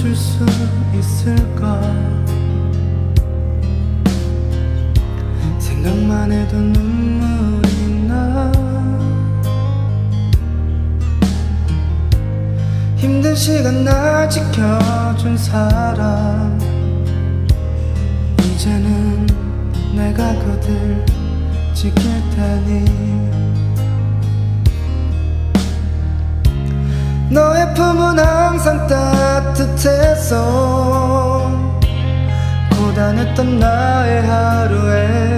멈출 수 있을까? 생각만 해도 눈물이 나. 힘든 시간 날 지켜준 사람, 이제는 내가 그들 지킬 테니. 너의 품은 항상 따뜻했어. 고단했던 나의 하루에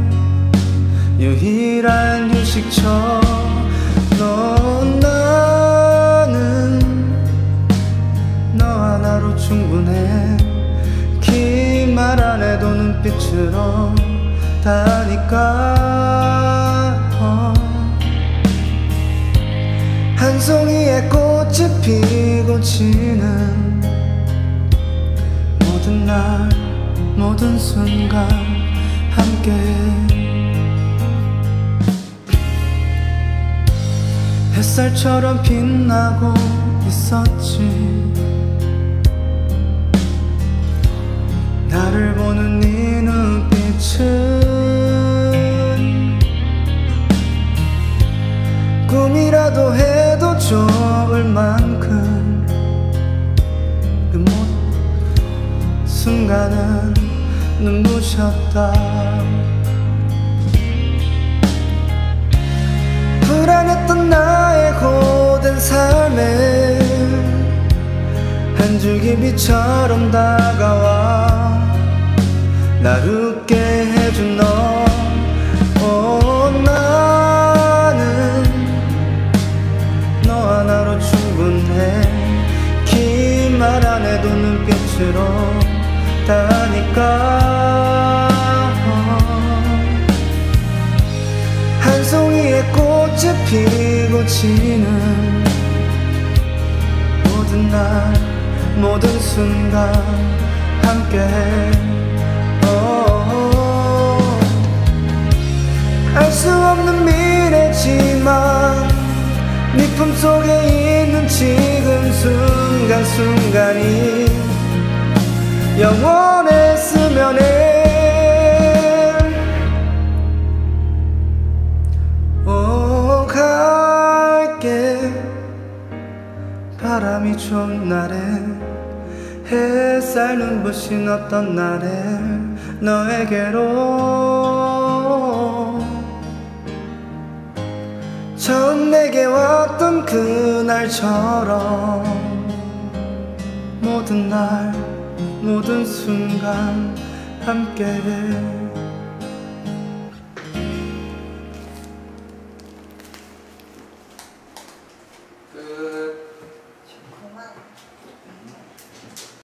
유일한 휴식처. 나는 너 하나로 충분해. 긴 말 안 해도 눈빛으로 다니까. 한 송이의 꽃이 피고 지는 모든 날 모든 순간 함께해. 햇살처럼 빛나고 있었지. 나를 보는 네 눈빛은 꿈이라도 해도 좋을 만큼 그 순간은 눈부셨다. 불안했던 나의 고된 삶에 한 줄기 빛처럼 다가와 날 웃게 해준 너. 나는 너 하나로 충분해. 긴 말 안 해도 눈빛으로 다니까. 한 송이의 꽃이 피고 지는 모든 날 모든 순간 함께해. 알 수 없는 미래지만 네 품속에 있는 지금 순간순간이 영원했으면 해. 갈게. 바람이 좋은 날엔 햇살 눈부신 어떤 날엔 너에게로 처음 내게 왔던 그날처럼 모든 날 모든 순간 함께해.